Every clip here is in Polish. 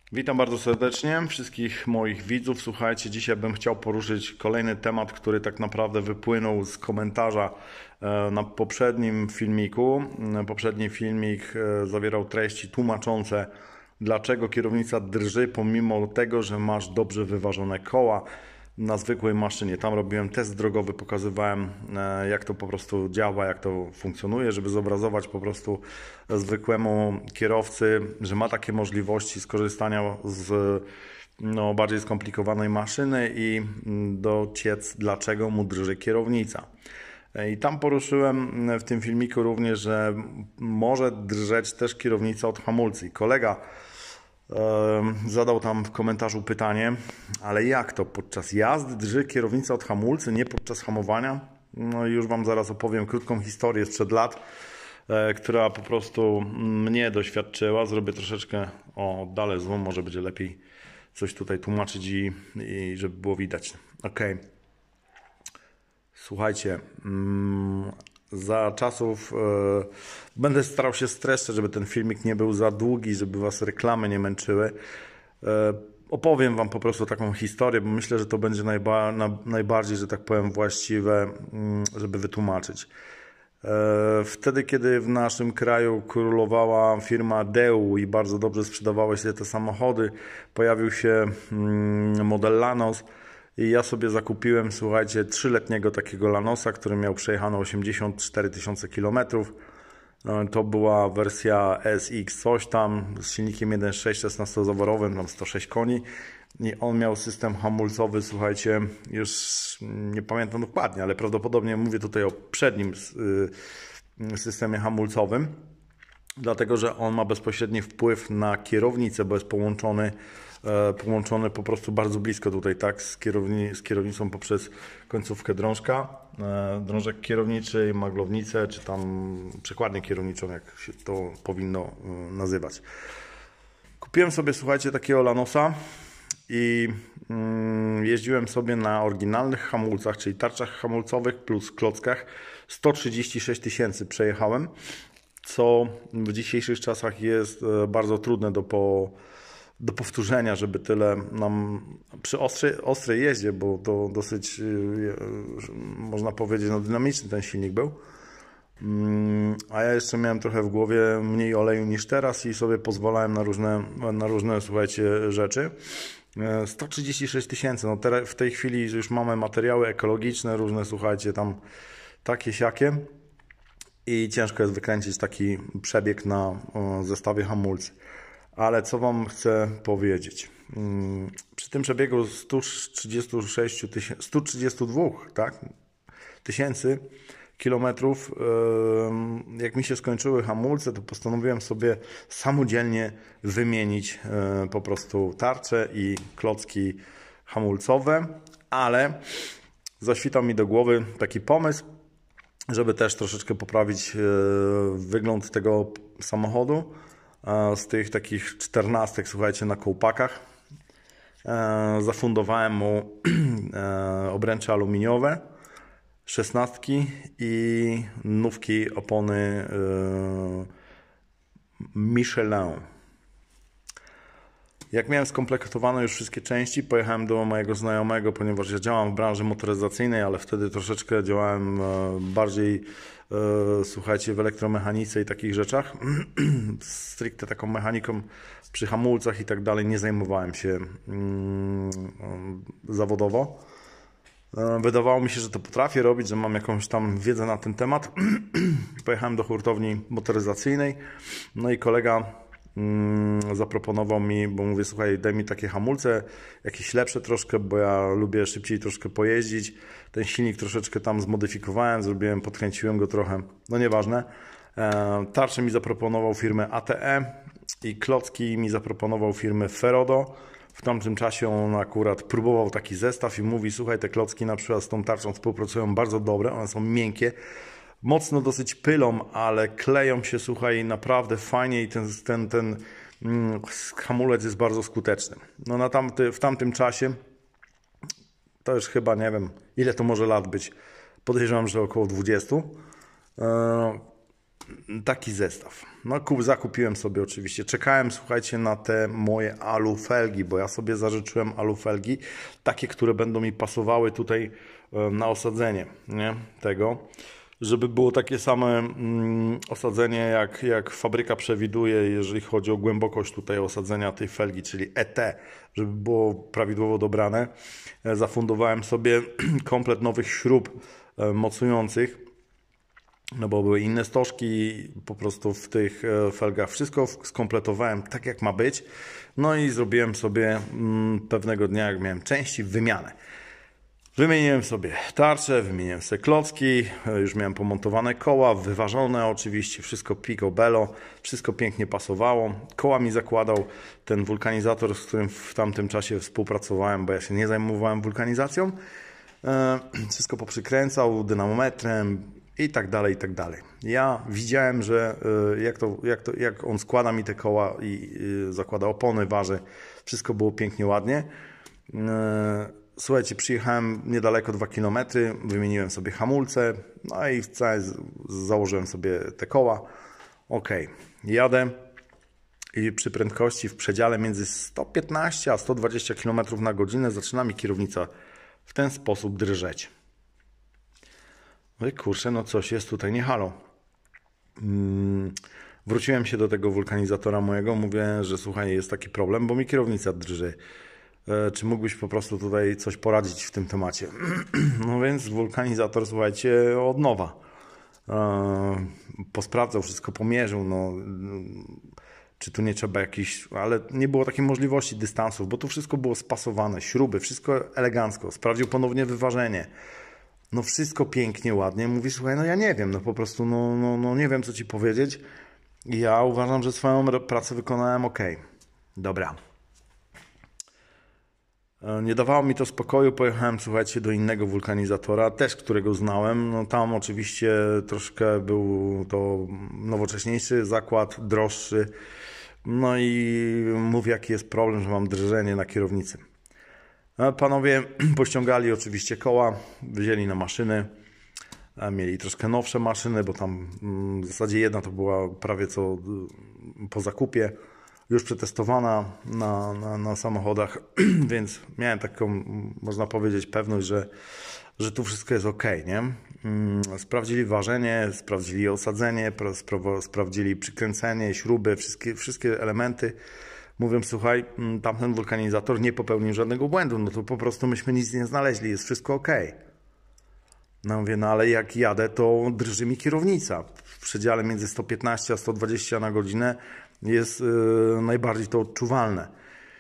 Witam bardzo serdecznie wszystkich moich widzów. Słuchajcie, dzisiaj bym chciał poruszyć kolejny temat, który tak naprawdę wypłynął z komentarza na poprzednim filmiku. Poprzedni filmik zawierał treści tłumaczące, dlaczego kierownica drży pomimo tego, że masz dobrze wyważone koła na zwykłej maszynie. Tam robiłem test drogowy, pokazywałem jak to po prostu działa, jak to funkcjonuje, żeby zobrazować po prostu zwykłemu kierowcy, że ma takie możliwości skorzystania z bardziej skomplikowanej maszyny i dociec, dlaczego mu drży kierownica. I tam poruszyłem w tym filmiku również, że może drżeć też kierownica od hamulcy. I kolega zadał tam w komentarzu pytanie, ale jak to? Podczas jazdy drży kierownica od hamulcy, nie podczas hamowania? No i już Wam zaraz opowiem krótką historię sprzed lat, która po prostu mnie doświadczyła. Zrobię troszeczkę oddalę zoom, może będzie lepiej coś tutaj tłumaczyć i żeby było widać. Ok. Słuchajcie, za czasów będę starał się streszczać, żeby ten filmik nie był za długi, żeby Was reklamy nie męczyły. Opowiem Wam po prostu taką historię, bo myślę, że to będzie najbardziej, że tak powiem, właściwe, żeby wytłumaczyć. Wtedy, kiedy w naszym kraju królowała firma Deu i bardzo dobrze sprzedawały się te samochody, pojawił się model Lanos i ja sobie zakupiłem, słuchajcie, 3-letniego takiego Lanosa, który miał przejechane 84 tysiące kilometrów. To była wersja SX coś tam z silnikiem 1.6 16-zaworowym, tam 106 koni. I on miał system hamulcowy, słuchajcie, już nie pamiętam dokładnie, ale prawdopodobnie mówię tutaj o przednim systemie hamulcowym, dlatego że on ma bezpośredni wpływ na kierownicę, bo jest połączony po prostu bardzo blisko tutaj, tak, z kierownicą poprzez końcówkę drążka, drążek kierowniczy, maglownicę, czy tam przekładnię kierowniczą, jak się to powinno nazywać. Kupiłem sobie, słuchajcie, takiego Lanosa i jeździłem sobie na oryginalnych hamulcach, czyli tarczach hamulcowych plus klockach. 136 tysięcy przejechałem, co w dzisiejszych czasach jest bardzo trudne do powtórzenia, żeby tyle nam przy ostrej jeździe, bo to dosyć, można powiedzieć, dynamiczny ten silnik był. A ja jeszcze miałem trochę w głowie mniej oleju niż teraz i sobie pozwalałem na różne, słuchajcie, rzeczy. 136 tysięcy, no w tej chwili już mamy materiały ekologiczne, różne, słuchajcie, tam takie siakie i ciężko jest wykręcić taki przebieg na zestawie hamulcy. Ale co Wam chcę powiedzieć? Przy tym przebiegu 132 tak, tysięcy kilometrów, jak mi się skończyły hamulce, to postanowiłem sobie samodzielnie wymienić po prostu tarcze i klocki hamulcowe, ale zaświtał mi do głowy taki pomysł, żeby też troszeczkę poprawić wygląd tego samochodu. Z tych takich 14, słuchajcie, na kołpakach zafundowałem mu obręcze aluminiowe, 16 i nówki opony Michelin. Jak miałem skompletowane już wszystkie części, pojechałem do mojego znajomego, ponieważ ja działam w branży motoryzacyjnej, ale wtedy troszeczkę działałem bardziej, słuchajcie, w elektromechanice i takich rzeczach. Stricte taką mechaniką przy hamulcach i tak dalej nie zajmowałem się zawodowo. Wydawało mi się, że to potrafię robić, że mam jakąś tam wiedzę na ten temat. Pojechałem do hurtowni motoryzacyjnej, no i kolega zaproponował mi, bo mówię, słuchaj, daj mi takie hamulce, jakieś lepsze troszkę, bo ja lubię szybciej troszkę pojeździć. Ten silnik troszeczkę tam zmodyfikowałem, zrobiłem, podkręciłem go trochę, no nieważne. Tarcze mi zaproponował firmę ATE i klocki mi zaproponował firmę Ferodo. W tamtym czasie on akurat próbował taki zestaw i mówi, słuchaj, te klocki na przykład z tą tarczą współpracują bardzo dobre, one są miękkie, mocno dosyć pylą, ale kleją się, słuchaj, naprawdę fajnie i ten hamulec jest bardzo skuteczny. No w tamtym czasie, to już chyba nie wiem, ile to może lat być, podejrzewam, że około 20. taki zestaw. No zakupiłem sobie oczywiście. Czekałem, słuchajcie, na te moje alufelgi, bo ja sobie zażyczyłem alufelgi, takie, które będą mi pasowały tutaj na osadzenie, nie? Tego, żeby było takie same osadzenie, jak fabryka przewiduje, jeżeli chodzi o głębokość tutaj osadzenia tej felgi, czyli ET, żeby było prawidłowo dobrane. Zafundowałem sobie komplet nowych śrub mocujących, no bo były inne stożki po prostu w tych felgach. Wszystko skompletowałem tak, jak ma być. No i zrobiłem sobie pewnego dnia, jak miałem części, wymianę. Wymieniłem sobie tarcze, wymieniłem sobie klocki, już miałem pomontowane koła, wyważone oczywiście, wszystko picobello, wszystko pięknie pasowało. Koła mi zakładał ten wulkanizator, z którym w tamtym czasie współpracowałem, bo ja się nie zajmowałem wulkanizacją. Wszystko poprzykręcał dynamometrem i tak dalej, i tak dalej. Ja widziałem, że jak on składa mi te koła i zakłada opony, waży, wszystko było pięknie, ładnie. Słuchajcie, przyjechałem niedaleko 2 km, wymieniłem sobie hamulce, no i założyłem sobie te koła. Ok, jadę i przy prędkości w przedziale między 115 a 120 km na godzinę zaczyna mi kierownica w ten sposób drżeć. No i kurczę, no coś jest tutaj nie halo. Wróciłem się do tego wulkanizatora mojego, mówię, że słuchaj, jest taki problem, bo mi kierownica drży. Czy mógłbyś po prostu tutaj coś poradzić w tym temacie? No więc wulkanizator, słuchajcie, od nowa. Posprawdzał, wszystko pomierzył, no, czy tu nie trzeba jakiś, ale nie było takiej możliwości dystansów, bo tu wszystko było spasowane, śruby, wszystko elegancko. Sprawdził ponownie wyważenie. No wszystko pięknie, ładnie. Mówi, słuchaj, no ja nie wiem, no po prostu, no nie wiem, co ci powiedzieć. I ja uważam, że swoją pracę wykonałem ok. Dobra. Nie dawało mi to spokoju, pojechałem, słuchajcie, do innego wulkanizatora, też którego znałem. No tam oczywiście troszkę był to nowocześniejszy zakład, droższy. No i mówię, jaki jest problem, że mam drżenie na kierownicy. Panowie pościągali oczywiście koła, wzięli na maszyny, mieli troszkę nowsze maszyny, bo tam w zasadzie jedna to była prawie co po zakupie, już przetestowana na samochodach, więc miałem taką, można powiedzieć, pewność, że tu wszystko jest ok, nie? Sprawdzili ważenie, sprawdzili osadzenie, sprawdzili przykręcenie, śruby, wszystkie elementy. Mówią, słuchaj, tamten wulkanizator nie popełnił żadnego błędu, no to po prostu myśmy nic nie znaleźli, jest wszystko ok. No mówię, no ale jak jadę, to drży mi kierownica. W przedziale między 115 a 120 na godzinę jest najbardziej to odczuwalne.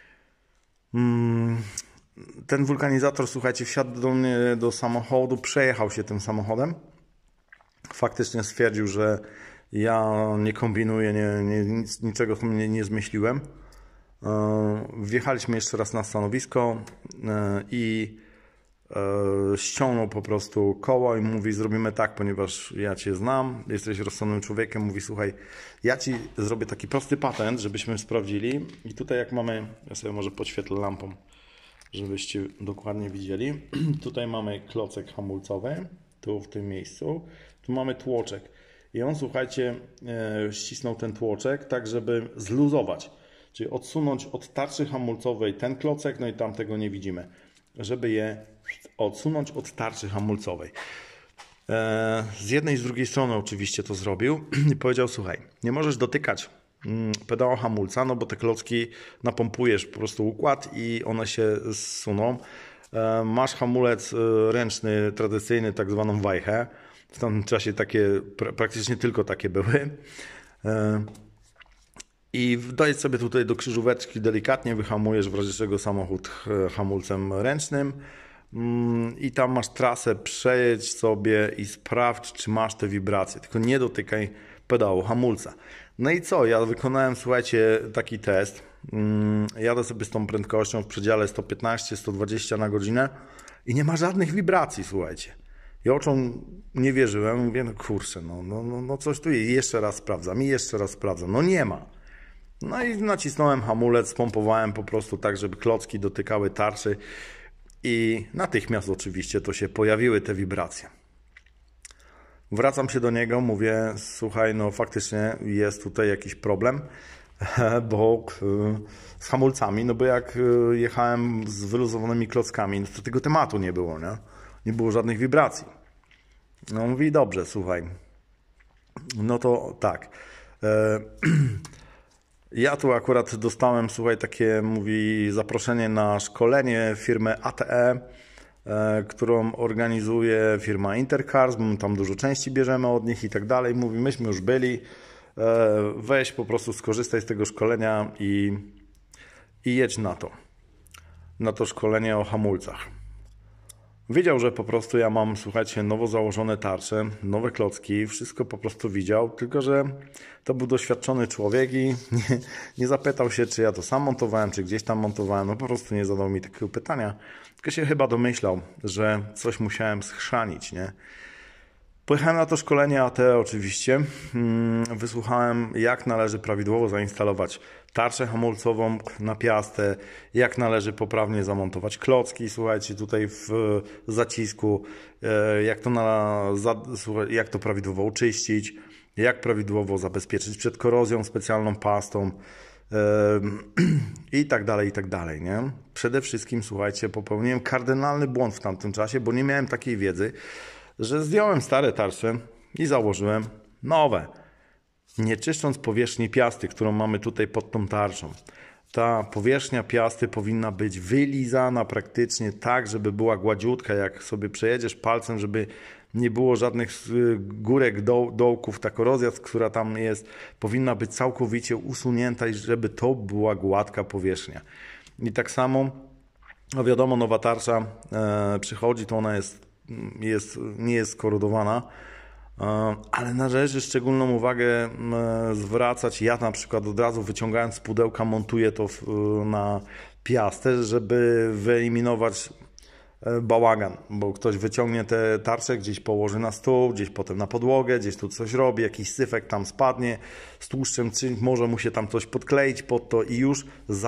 Ten wulkanizator, słuchajcie, wsiadł do mnie do samochodu, przejechał się tym samochodem. Faktycznie stwierdził, że ja nie kombinuję, niczego nie zmyśliłem. Wjechaliśmy jeszcze raz na stanowisko i ściągnął po prostu koło i mówi, zrobimy tak, ponieważ ja Cię znam, jesteś rozsądnym człowiekiem, mówi, słuchaj, ja Ci zrobię taki prosty patent, żebyśmy sprawdzili i tutaj jak mamy, ja sobie może podświetlę lampą, żebyście dokładnie widzieli, tutaj mamy klocek hamulcowy, tu w tym miejscu, tu mamy tłoczek i on, słuchajcie, ścisnął ten tłoczek tak, żeby zluzować, czyli odsunąć od tarczy hamulcowej ten klocek, no i tam tego nie widzimy, żeby je odsunąć od tarczy hamulcowej. Z jednej i z drugiej strony oczywiście to zrobił i powiedział, słuchaj, nie możesz dotykać pedału hamulca, no bo te klocki napompujesz po prostu układ i one się zsuną. Masz hamulec ręczny, tradycyjny, tak zwaną wajchę. W tamtym czasie praktycznie tylko takie były. I dojedź sobie tutaj do krzyżóweczki, delikatnie wyhamujesz w razie czego samochód hamulcem ręcznym i tam masz trasę, przejedź sobie i sprawdź, czy masz te wibracje, tylko nie dotykaj pedału hamulca. No i co? Ja wykonałem, słuchajcie, taki test. Jadę sobie z tą prędkością w przedziale 115-120 na godzinę i nie ma żadnych wibracji, słuchajcie. Ja oczom nie wierzyłem, mówię, no kurczę, no coś tu jest. Jeszcze raz sprawdzam, no nie ma. No i nacisnąłem hamulec, spompowałem po prostu tak, żeby klocki dotykały tarczy i natychmiast oczywiście to się pojawiły te wibracje. Wracam się do niego, mówię, słuchaj, no faktycznie jest tutaj jakiś problem, bo z hamulcami, no bo jak jechałem z wyluzowanymi klockami, no to tego tematu nie było, nie? Nie było żadnych wibracji. No mówi, dobrze, słuchaj, no to tak. Ja tu akurat dostałem, słuchaj, takie, mówi, zaproszenie na szkolenie firmy ATE, którą organizuje firma Intercars, bo my tam dużo części bierzemy od nich i tak dalej. Mówi, myśmy już byli, weź po prostu skorzystaj z tego szkolenia i jedź na to szkolenie o hamulcach. Wiedział, że po prostu ja mam, słuchajcie, nowo założone tarcze, nowe klocki, wszystko po prostu widział, tylko że to był doświadczony człowiek i nie zapytał się, czy ja to sam montowałem, czy gdzieś tam montowałem, no po prostu nie zadał mi takiego pytania, tylko się chyba domyślał, że coś musiałem schrzanić, nie? Pojechałem na to szkolenie AT oczywiście, wysłuchałem, jak należy prawidłowo zainstalować tarczę hamulcową na piastę, jak należy poprawnie zamontować klocki, słuchajcie, tutaj w zacisku, jak to prawidłowo uczyścić, jak prawidłowo zabezpieczyć przed korozją specjalną pastą i tak dalej, nie? Przede wszystkim, słuchajcie, popełniłem kardynalny błąd w tamtym czasie, bo nie miałem takiej wiedzy, że zdjąłem stare tarcze i założyłem nowe, nie czyszcząc powierzchni piasty, którą mamy tutaj pod tą tarczą. Ta powierzchnia piasty powinna być wylizana praktycznie tak, żeby była gładziutka, jak sobie przejedziesz palcem, żeby nie było żadnych górek, dołków. Ta korozja, która tam jest, powinna być całkowicie usunięta i żeby to była gładka powierzchnia. I tak samo, no wiadomo, nowa tarcza przychodzi, to ona nie jest skorodowana, ale należy szczególną uwagę zwracać. Ja na przykład od razu wyciągając z pudełka montuję to na piastę, żeby wyeliminować bałagan, bo ktoś wyciągnie te tarcze, gdzieś położy na stół, gdzieś potem na podłogę, gdzieś tu coś robi, jakiś syfek tam spadnie z tłuszczem, czy może mu się tam coś podkleić pod to i już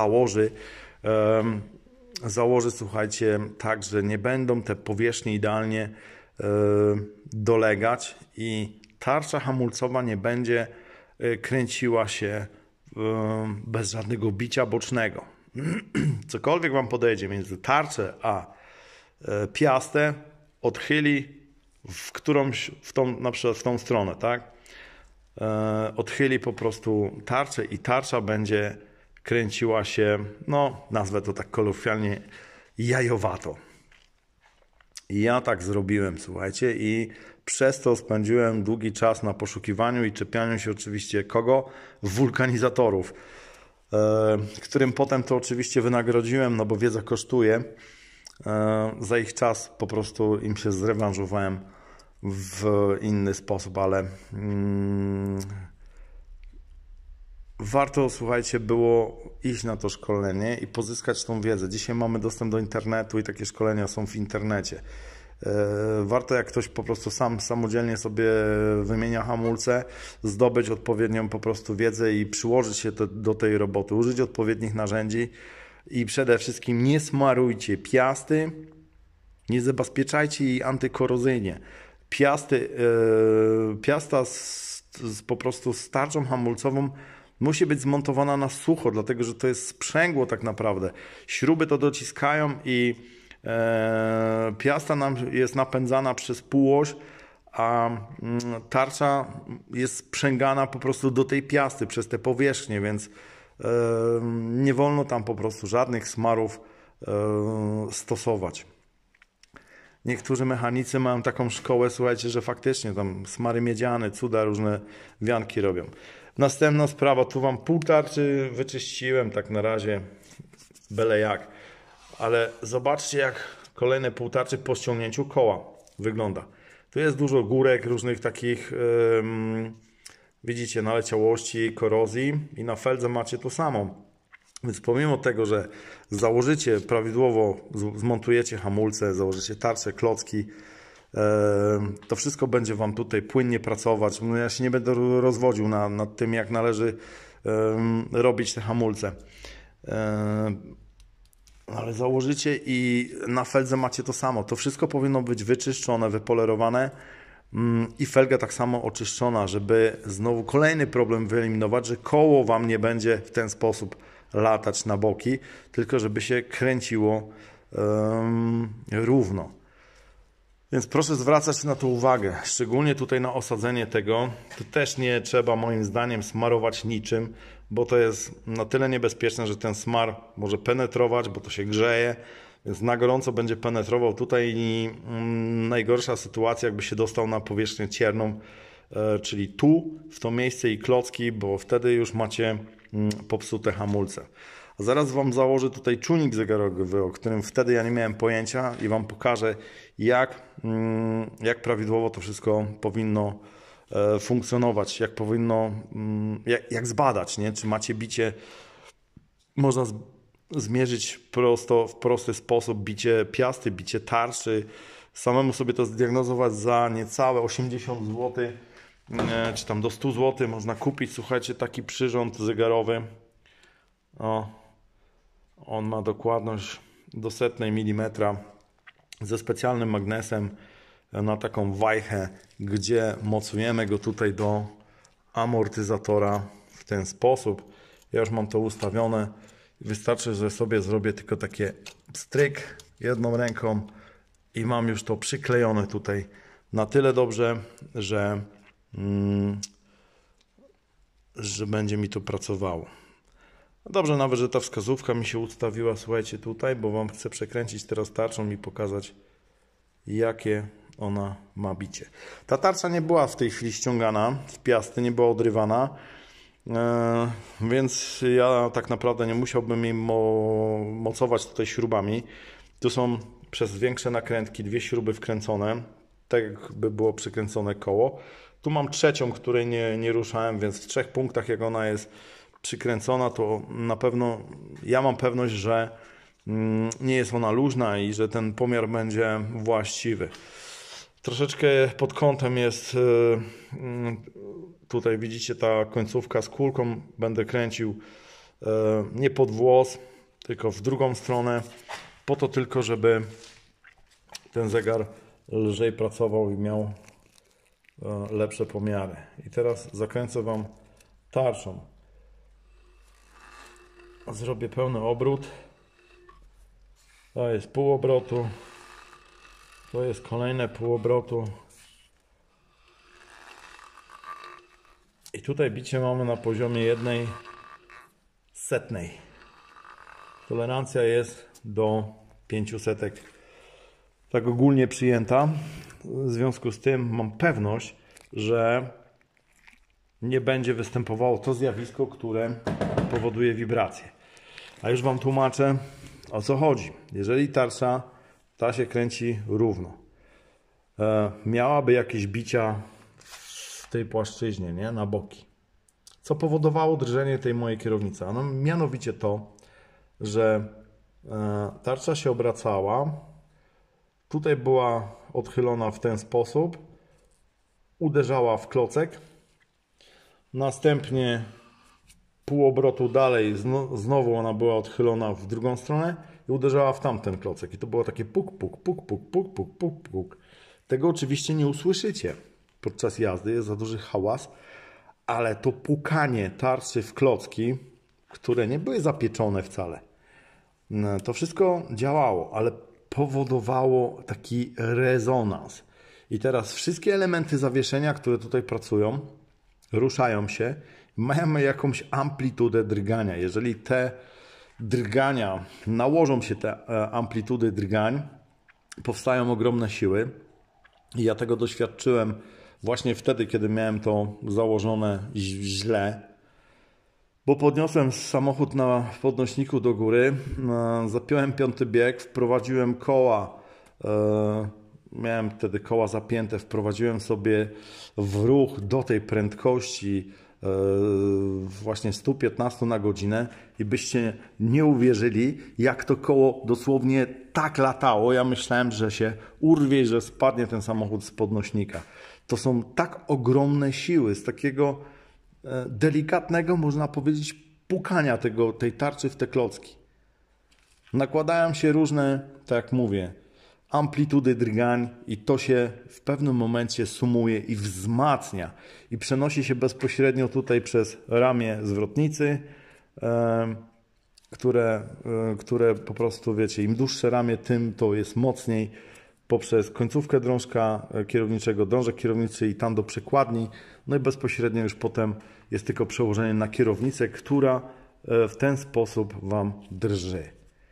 założy, słuchajcie, tak, że nie będą te powierzchnie idealnie dolegać i tarcza hamulcowa nie będzie kręciła się bez żadnego bicia bocznego. Cokolwiek Wam podejdzie między tarczę a piastę, odchyli na przykład w tą stronę, tak? Odchyli po prostu tarczę i tarcza będzie kręciła się, no nazwę to tak kolokwialnie, jajowato. I ja tak zrobiłem, słuchajcie, i przez to spędziłem długi czas na poszukiwaniu i czepianiu się oczywiście kogo? Wulkanizatorów, którym potem to oczywiście wynagrodziłem, no bo wiedza kosztuje. Za ich czas po prostu im się zrewanżowałem w inny sposób, ale warto, słuchajcie, było iść na to szkolenie i pozyskać tą wiedzę. Dzisiaj mamy dostęp do internetu i takie szkolenia są w internecie. Warto, jak ktoś po prostu samodzielnie sobie wymienia hamulce, zdobyć odpowiednią po prostu wiedzę i przyłożyć się do tej roboty, użyć odpowiednich narzędzi i przede wszystkim nie smarujcie piasty, nie zabezpieczajcie jej antykorozyjnie. Piasta po prostu z tarczą hamulcową musi być zmontowana na sucho, dlatego że to jest sprzęgło tak naprawdę. Śruby to dociskają i piasta nam jest napędzana przez półoś, a tarcza jest sprzęgana po prostu do tej piasty przez te powierzchnie, więc nie wolno tam po prostu żadnych smarów stosować. Niektórzy mechanicy mają taką szkołę, słuchajcie, że faktycznie tam smary miedziane, cuda, różne wianki robią. Następna sprawa, tu Wam pół tarczy wyczyściłem tak na razie, byle jak. Ale zobaczcie, jak kolejne pół tarczy po ściągnięciu koła wygląda. Tu jest dużo górek, różnych takich, widzicie, naleciałości, korozji i na feldze macie to samo. Więc pomimo tego, że założycie prawidłowo, zmontujecie hamulce, założycie tarcze, klocki, to wszystko będzie Wam tutaj płynnie pracować. Ja się nie będę rozwodził nad tym, jak należy robić te hamulce. Ale założycie i na feldze macie to samo. To wszystko powinno być wyczyszczone, wypolerowane I felga tak samo oczyszczona, żeby znowu kolejny problem wyeliminować, że koło Wam nie będzie w ten sposób latać na boki, tylko żeby się kręciło równo. Więc proszę zwracać na to uwagę, szczególnie tutaj na osadzenie tego. Tu też nie trzeba moim zdaniem smarować niczym, bo to jest na tyle niebezpieczne, że ten smar może penetrować, bo to się grzeje, więc na gorąco będzie penetrował tutaj i najgorsza sytuacja, jakby się dostał na powierzchnię cierną, czyli tu, w to miejsce i klocki, bo wtedy już macie popsute hamulce. A zaraz Wam założę tutaj czujnik zegarowy, o którym wtedy ja nie miałem pojęcia i Wam pokażę, jak prawidłowo to wszystko powinno funkcjonować, jak powinno, jak zbadać, nie? Czy macie bicie, można zmierzyć w prosty sposób bicie piasty, bicie tarczy, samemu sobie to zdiagnozować za niecałe 80 zł, czy tam do 100 zł można kupić, słuchajcie, taki przyrząd zegarowy. O, on ma dokładność do 0,01 milimetra ze specjalnym magnesem na taką wajchę, gdzie mocujemy go tutaj do amortyzatora w ten sposób. Ja już mam to ustawione. Wystarczy, że sobie zrobię tylko takie stryk jedną ręką i mam już to przyklejone tutaj na tyle dobrze, że będzie mi to pracowało. Dobrze nawet, że ta wskazówka mi się ustawiła, słuchajcie, tutaj, bo Wam chcę przekręcić teraz tarczą i pokazać, jakie ona ma bicie. Ta tarcza nie była w tej chwili ściągana z piasty, nie była odrywana, więc ja tak naprawdę nie musiałbym jej mocować tutaj śrubami. Tu są przez większe nakrętki dwie śruby wkręcone, tak jakby było przykręcone koło. Tu mam trzecią, której nie ruszałem, więc w 3 punktach, jak ona jest przykręcona, to na pewno ja mam pewność, że nie jest ona luźna i że ten pomiar będzie właściwy. Troszeczkę pod kątem jest, tutaj widzicie, ta końcówka z kulką, będę kręcił nie pod włos, tylko w drugą stronę, po to tylko, żeby ten zegar lżej pracował i miał lepsze pomiary. I teraz zakręcę Wam tarczą. Zrobię pełny obrót. To jest pół obrotu. To jest kolejne pół obrotu. I tutaj bicie mamy na poziomie 1/100. Tolerancja jest do 500. Tak ogólnie przyjęta. W związku z tym mam pewność, że nie będzie występowało to zjawisko, które powoduje wibrację. A już Wam tłumaczę, o co chodzi. Jeżeli tarcza ta się kręci równo, miałaby jakieś bicia w tej płaszczyźnie, nie? Na boki, co powodowało drżenie tej mojej kierownicy. A mianowicie to, że tarcza się obracała, tutaj była odchylona w ten sposób, uderzała w klocek, następnie pół obrotu dalej znowu ona była odchylona w drugą stronę i uderzała w tamten klocek. I to było takie puk, puk, puk, puk, puk, puk, puk, puk. Tego oczywiście nie usłyszycie podczas jazdy, jest za duży hałas, ale to pukanie tarczy w klocki, które nie były zapieczone wcale, to wszystko działało, ale powodowało taki rezonans. I teraz wszystkie elementy zawieszenia, które tutaj pracują, ruszają się, mają jakąś amplitudę drgania. Jeżeli te drgania, nałożą się te amplitudy drgań, powstają ogromne siły. I ja tego doświadczyłem właśnie wtedy, kiedy miałem to założone źle, bo podniosłem samochód na podnośniku do góry, zapiąłem 5. bieg, wprowadziłem koła, miałem wtedy koła zapięte, wprowadziłem sobie w ruch do tej prędkości właśnie 115 na godzinę i byście nie uwierzyli, jak to koło dosłownie tak latało. Ja myślałem, że się urwie i że spadnie ten samochód z podnośnika. To są tak ogromne siły z takiego delikatnego, można powiedzieć, pukania tej tarczy w te klocki. Nakładają się różne, tak jak mówię, amplitudy drgań i to się w pewnym momencie sumuje i wzmacnia i przenosi się bezpośrednio tutaj przez ramię zwrotnicy, które po prostu, wiecie, im dłuższe ramię, tym to jest mocniej, poprzez końcówkę drążka kierowniczego, drążek kierowniczy i tam do przekładni, no i bezpośrednio już potem jest tylko przełożenie na kierownicę, która w ten sposób Wam drży.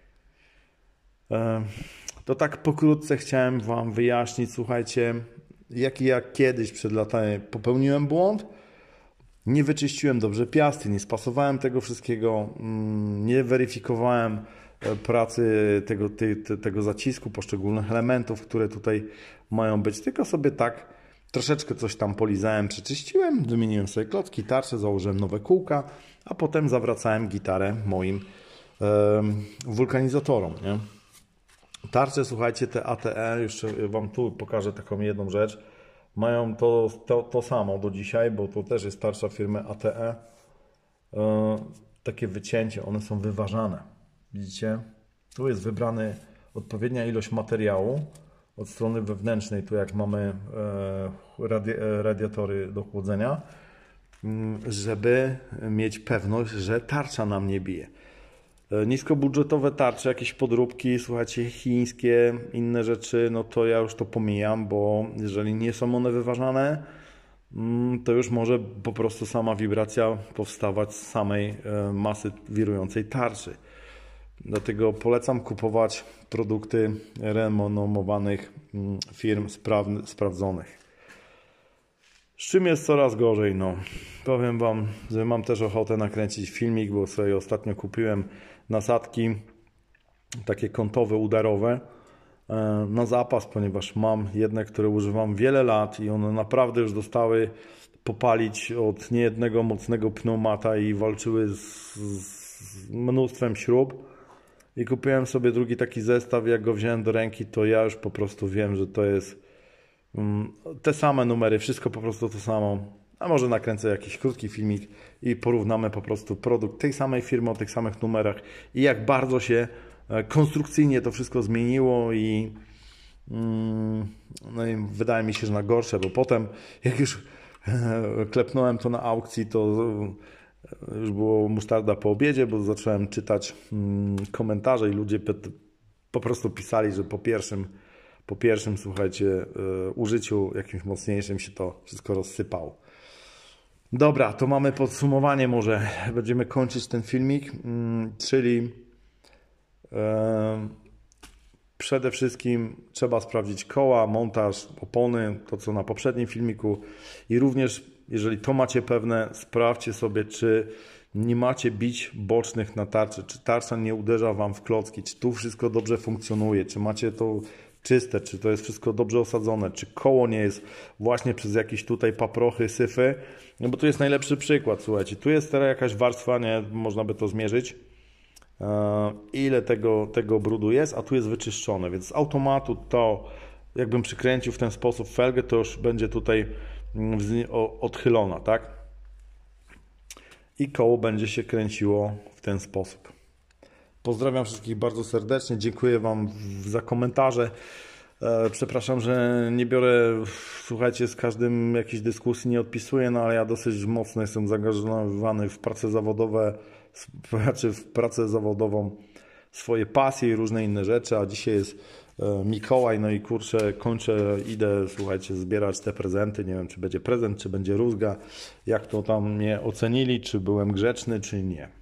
To tak pokrótce chciałem Wam wyjaśnić, słuchajcie, jaki ja kiedyś przed latami popełniłem błąd. Nie wyczyściłem dobrze piasty, nie spasowałem tego wszystkiego, nie weryfikowałem pracy tego zacisku, poszczególnych elementów, które tutaj mają być, tylko sobie tak troszeczkę coś tam polizałem, przeczyściłem, wymieniłem sobie klocki, tarcze, założyłem nowe kółka, a potem zawracałem gitarę moim wulkanizatorom, nie? Tarcze, słuchajcie, te ATE, jeszcze Wam tu pokażę taką jedną rzecz, mają to samo do dzisiaj, bo to też jest tarcza firmy ATE, takie wycięcie, one są wyważane, widzicie? Tu jest wybrany odpowiednia ilość materiału od strony wewnętrznej, tu jak mamy radiatory do chłodzenia, żeby mieć pewność, że tarcza nam nie bije. Niskobudżetowe tarcze, jakieś podróbki, słuchajcie, chińskie, inne rzeczy, no to ja już to pomijam, bo jeżeli nie są one wyważane, to już może po prostu sama wibracja powstawać z samej masy wirującej tarczy. Dlatego polecam kupować produkty renomowanych firm sprawdzonych. Z czym jest coraz gorzej? No, powiem Wam, że mam też ochotę nakręcić filmik, bo sobie ostatnio kupiłem nasadki takie kątowe, udarowe na zapas, ponieważ mam jedne, które używam wiele lat i one naprawdę już dostały popalić od niejednego mocnego pneumata i walczyły z mnóstwem śrub. I kupiłem sobie drugi taki zestaw, jak go wziąłem do ręki, to ja już po prostu wiem, że to jest te same numery, wszystko po prostu to samo. A może nakręcę jakiś krótki filmik i porównamy po prostu produkt tej samej firmy o tych samych numerach i jak bardzo się konstrukcyjnie to wszystko zmieniło no i wydaje mi się, że na gorsze, bo potem jak już klepnąłem to na aukcji, to już było musztarda po obiedzie, bo zacząłem czytać komentarze i ludzie po prostu pisali, że po pierwszym, słuchajcie, użyciu jakimś mocniejszym się to wszystko rozsypało. Dobra, to mamy podsumowanie, może będziemy kończyć ten filmik, czyli przede wszystkim trzeba sprawdzić koła, montaż, opony, to co na poprzednim filmiku i również jeżeli to macie pewne, sprawdźcie sobie, czy nie macie bić bocznych na tarczy, czy tarcza nie uderza Wam w klocki, czy tu wszystko dobrze funkcjonuje, czy macie to czyste, czy to jest wszystko dobrze osadzone, czy koło nie jest właśnie przez jakieś tutaj paprochy, syfy, no bo tu jest najlepszy przykład, słuchajcie, tu jest teraz jakaś warstwa, nie, można by to zmierzyć, ile tego brudu jest, a tu jest wyczyszczone, więc z automatu to jakbym przykręcił w ten sposób felgę, to już będzie tutaj odchylona, tak? I koło będzie się kręciło w ten sposób. Pozdrawiam wszystkich bardzo serdecznie, dziękuję Wam za komentarze. Przepraszam, że nie biorę, słuchajcie, z każdym jakiejś dyskusji nie odpisuję, no ale ja dosyć mocno jestem zaangażowany w pracę zawodowe, w pracę zawodową, swoje pasje i różne inne rzeczy, a dzisiaj jest Mikołaj, no i kurczę, kończę, idę, słuchajcie, zbierać te prezenty, nie wiem, czy będzie prezent, czy będzie rózga, jak to tam mnie ocenili, czy byłem grzeczny, czy nie.